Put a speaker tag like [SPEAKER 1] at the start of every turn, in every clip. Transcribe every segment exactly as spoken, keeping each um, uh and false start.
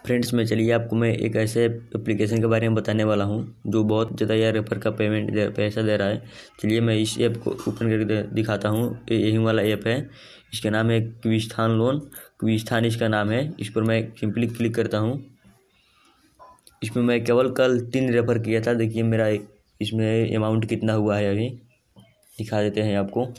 [SPEAKER 1] Friends में चलिए आपको मैं एक ऐसे एप्लीकेशन के बारे में बताने वाला हूं जो बहुत ज़्यादा यार रेफर का पेमेंट दे पैसा दे रहा है। चलिए मैं इस ऐप को ओपन करके दिखाता हूं। यही वाला ऐप है, इसका नाम है क्विस्थान लोन। क्विस्थान इसका नाम है। इस पर मैं सिंपली क्लिक करता हूं। इसमें मैं केवल कल तीन रेफर किया था। देखिए मेरा इसमें अमाउंट कितना हुआ है अभी दिखा देते हैं आपको।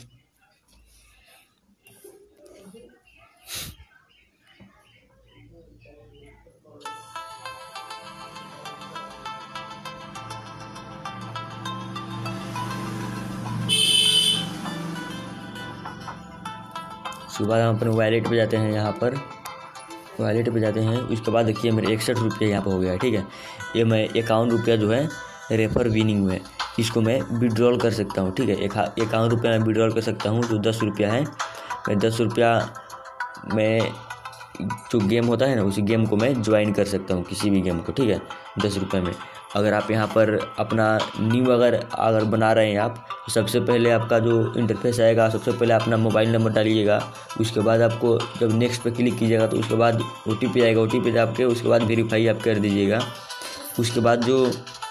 [SPEAKER 1] उसके बाद हम अपने वॉलेट पे जाते हैं। यहाँ पर वॉलेट पे जाते हैं। उसके बाद देखिए मेरे इकसठ रुपये यहाँ पर हो गया है। ठीक है, ये मैं इक्यावन रुपया जो है रेफर विनिंग में, इसको मैं विड्रॉल कर सकता हूँ। ठीक है, इक्यावन रुपया मैं विड्रॉल कर सकता हूँ जो दस रुपया है। मैं दस रुपया में जो गेम होता है ना, उसी गेम को मैं ज्वाइन कर सकता हूँ, किसी भी गेम को। ठीक है, दस रुपये में। अगर आप यहाँ पर अपना न्यू अगर अगर बना रहे हैं आप, तो सबसे पहले आपका जो इंटरफेस आएगा, सबसे पहले अपना मोबाइल नंबर डालिएगा। उसके बाद आपको जब नेक्स्ट पे क्लिक कीजिएगा तो उसके बाद ओ टी पी आएगा। ओ टी पी आपके उसके बाद वेरीफाई आप कर दीजिएगा। उसके बाद जो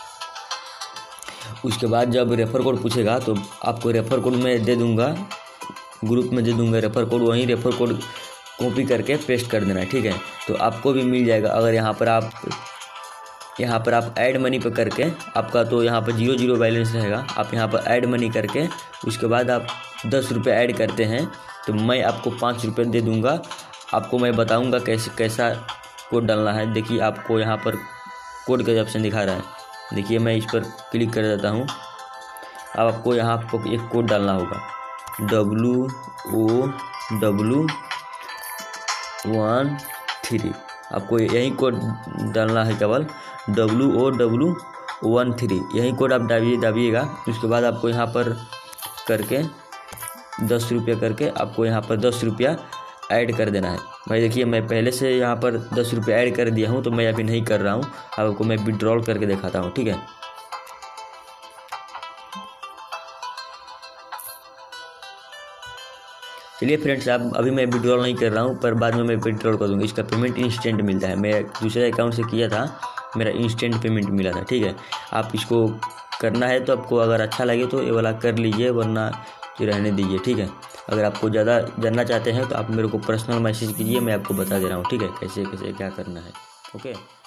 [SPEAKER 1] उसके बाद जब रेफ़र कोड पूछेगा तो आपको रेफ़र कोड मैं दे दूँगा, ग्रुप में दे दूँगा रेफ़र कोड। वहीं रेफ़र कोड कॉपी करके पेस्ट कर देना है। ठीक है, तो आपको भी मिल जाएगा। अगर यहाँ पर आप यहाँ पर आप ऐड मनी पे करके, आपका तो यहाँ पर जीरो जीरो बैलेंस रहेगा। आप यहाँ पर ऐड मनी करके उसके बाद आप दस रुपये ऐड करते हैं तो मैं आपको पाँच रुपये दे दूँगा। आपको मैं बताऊँगा कैसे कैसा कोड डालना है। देखिए आपको यहाँ पर कोड का ऑप्शन दिखा रहा है। देखिए मैं इस पर क्लिक कर देता हूँ। अब आपको यहाँ आपको एक कोड डालना होगा, W O W one three. आपको यही कोड डालना है, केवल W O W one three यही कोड आप डालिए दाबिएगा। उसके बाद आपको यहाँ पर करके दस रुपये करके आपको यहाँ पर दस रुपया ऐड कर देना है। भाई देखिए मैं पहले से यहाँ पर दस रुपये ऐड कर दिया हूँ, तो मैं अभी नहीं कर रहा हूँ। आपको मैं विड्रॉल करके दिखाता हूँ। ठीक है, चलिए फ्रेंड्स, आप अभी मैं विड्रॉल नहीं कर रहा हूँ, पर बाद में मैं विड्रॉल कर दूँगा। इसका पेमेंट इंस्टेंट मिलता है। मैं दूसरे अकाउंट से किया था, मेरा इंस्टेंट पेमेंट मिला था। ठीक है, आप इसको करना है तो आपको अगर अच्छा लगे तो ये वाला कर लीजिए, वरना रहने दीजिए। ठीक है, अगर आपको ज़्यादा जानना चाहते हैं तो आप मेरे को पर्सनल मैसेज कीजिए, मैं आपको बता दे रहा हूँ। ठीक है, कैसे कैसे क्या करना है। ओके।